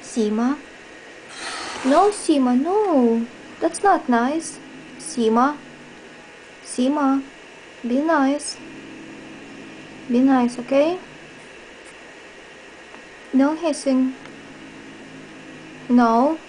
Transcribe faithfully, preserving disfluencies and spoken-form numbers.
Sima. No, Sima, no. That's not nice. Sima. Sima. Be nice. Be nice, okay? No hissing. No.